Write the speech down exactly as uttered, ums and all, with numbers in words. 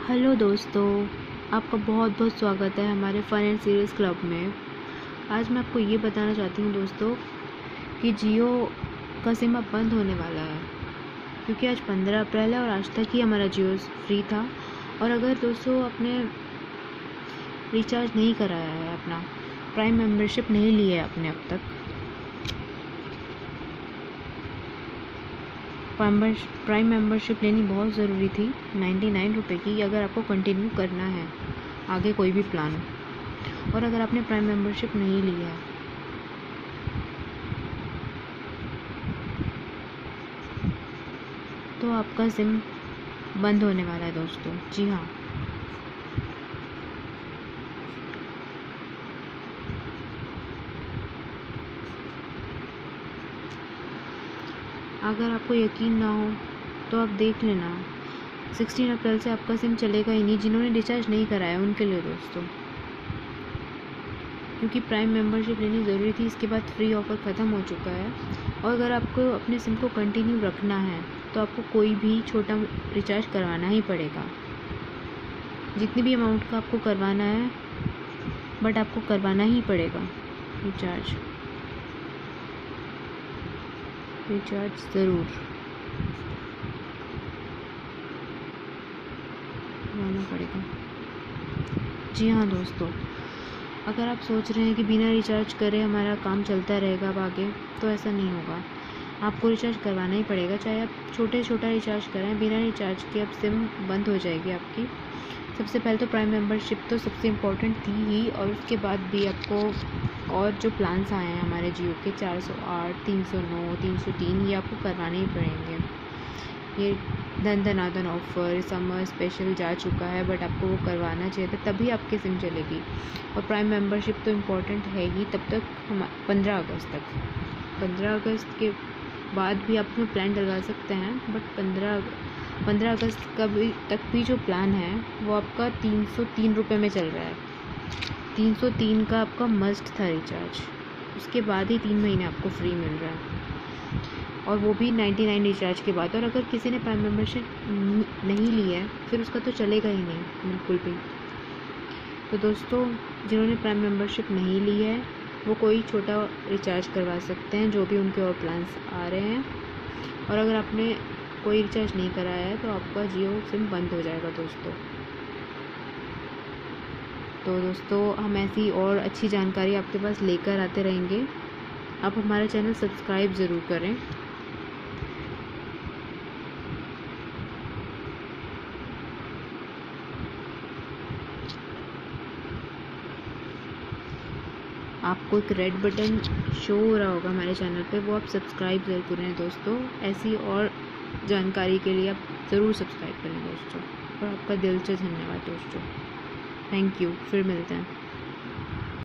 Hello दोस्तों, आपका बहुत बहुत स्वागत है हमारे फन एंड सीरियस क्लब में। आज मैं आपको ये बताना चाहती हूँ दोस्तों कि जियो का सिम अब बंद होने वाला है, क्योंकि आज पंद्रह अप्रैल है और आज तक ही हमारा जियो फ्री था। और अगर दोस्तों आपने रिचार्ज नहीं कराया है, अपना प्राइम मेंबरशिप नहीं ली है आपने अब तक, प्राइम मेंबरशिप लेनी बहुत ज़रूरी थी नाइन्टी नाइन रुपये की, अगर आपको कंटिन्यू करना है आगे कोई भी प्लान। और अगर आपने प्राइम मेंबरशिप नहीं ली है तो आपका सिम बंद होने वाला है दोस्तों। जी हाँ, अगर आपको यकीन ना हो तो आप देख लेना, सोलह अप्रैल से आपका सिम चलेगा ही नहीं। जिन्होंने रिचार्ज नहीं कराया उनके लिए दोस्तों, क्योंकि प्राइम मेंबरशिप लेनी ज़रूरी थी, इसके बाद फ्री ऑफ़र ख़त्म हो चुका है। और अगर आपको अपने सिम को कंटिन्यू रखना है तो आपको कोई भी छोटा रिचार्ज करवाना ही पड़ेगा, जितनी भी अमाउंट का आपको करवाना है, बट आपको करवाना ही पड़ेगा रिचार्ज रिचार्ज ज़रूर करवाना पड़ेगा। जी हाँ दोस्तों, अगर आप सोच रहे हैं कि बिना रिचार्ज करे हमारा काम चलता रहेगा अब आगे, तो ऐसा नहीं होगा। आपको रिचार्ज करवाना ही पड़ेगा, चाहे आप छोटे छोटा रिचार्ज कराएं। बिना रिचार्ज के अब सिम बंद हो जाएगी आपकी। सबसे पहले तो प्राइम मेंबरशिप तो सबसे इम्पोर्टेंट थी ही, और उसके बाद भी आपको और जो प्लान्स आए हैं हमारे जियो के, चार सौ आठ, तीन सौ नौ, तीन सौ तीन, ये आपको करवाने ही पड़ेंगे। ये धन धनाधन ऑफर, समर स्पेशल जा चुका है, बट आपको वो करवाना चाहिए था, तभी आपकी सिम चलेगी। और प्राइम मेंबरशिप तो इम्पोर्टेंट है ही, तब तक हम पंद्रह अगस्त तक पंद्रह अगस्त के बाद भी आप उसमें प्लान डलवा सकते हैं, बट पंद्रह पंद्रह अगस्त का भी तक भी जो प्लान है वो आपका तीन सौ तीन रुपये में चल रहा है। तीन सौ तीन का आपका मस्ट था रिचार्ज, उसके बाद ही तीन महीने आपको फ्री मिल रहा है, और वो भी नाइन्टी नाइन रिचार्ज के बाद। और अगर किसी ने प्राइम मेंबरशिप नहीं ली है फिर उसका तो चलेगा ही नहीं बिल्कुल भी। तो दोस्तों, जिन्होंने प्राइम मेंबरशिप नहीं ली है वो कोई छोटा रिचार्ज करवा सकते हैं, जो भी उनके और प्लान्स आ रहे हैं। और अगर आपने कोई रिचार्ज नहीं कराया है तो आपका जियो सिम बंद हो जाएगा दोस्तों। तो दोस्तों, हम ऐसी और अच्छी जानकारी आपके पास लेकर आते रहेंगे। आप हमारा चैनल सब्सक्राइब ज़रूर करें। आपको एक रेड बटन शो हो रहा होगा हमारे चैनल पे, वो आप सब्सक्राइब ज़रूर करें दोस्तों। ऐसी और जानकारी के लिए आप ज़रूर सब्सक्राइब करें दोस्तों। और आपका दिल से धन्यवाद दोस्तों। थैंक यू, फिर मिलते हैं।